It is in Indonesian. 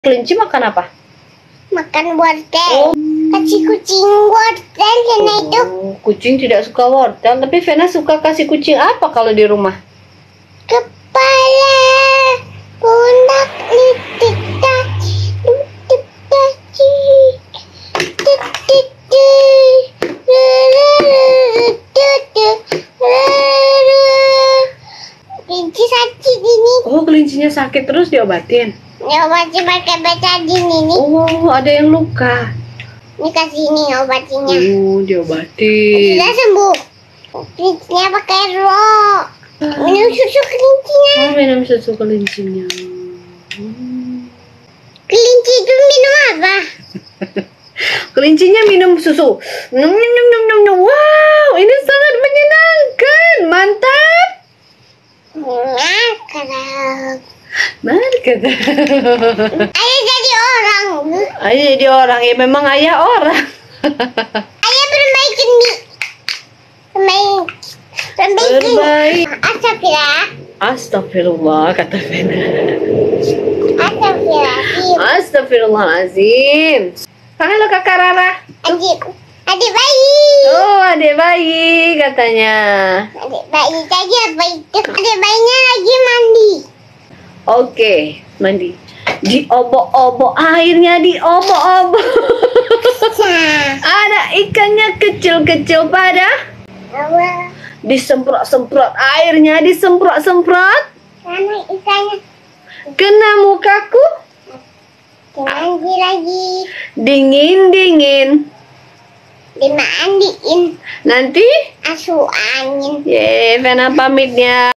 Kelinci makan apa? Makan wortel. Oh. Kasih kucing wortel Vena itu. Kucing tidak suka wortel, tapi Vena suka kasih kucing apa kalau di rumah? Kepala, pundak, litik, kaki, lutut, kaki, kelinci sakit ini. Oh, kelincinya sakit terus diobatin. Obatin pakai betadin ini. Oh, ada yang luka. Ini kasih ini obatinnya. Diobatin. Sudah sembuh. Kelincinya pakai rok. Minum susu kelincinya. Oh, minum susu kelincinya. Kelinci itu minum apa? Kelincinya minum susu. Nom, nom, nom, nom, nom. Wow, ini sangat menyenangkan. Mantap. Mantap. Ayah jadi orang. Ayah jadi orang. Ya memang ayah orang. Ayah perbaikin nih. Perbaikin. Perbaik. Astagfirullah. Astagfirullah, kata Vena. Astagfirullahaladzim. Astagfirullahaladzim. Halo Kakak Rara. Adik bayi. Oh, adik bayi katanya. Adik bayi tadi apa itu? Adik bayinya lagi mandi. Oke, mandi. Diobok-obok, airnya diobok-obok. Ada ikannya kecil-kecil pada. Disemprot-semprot, airnya disemprot-semprot. Karena ikannya Kena mukaku. mandi lagi. Dingin-dingin. Dimandiin. Nanti, Asuh angin. Vena pamitnya.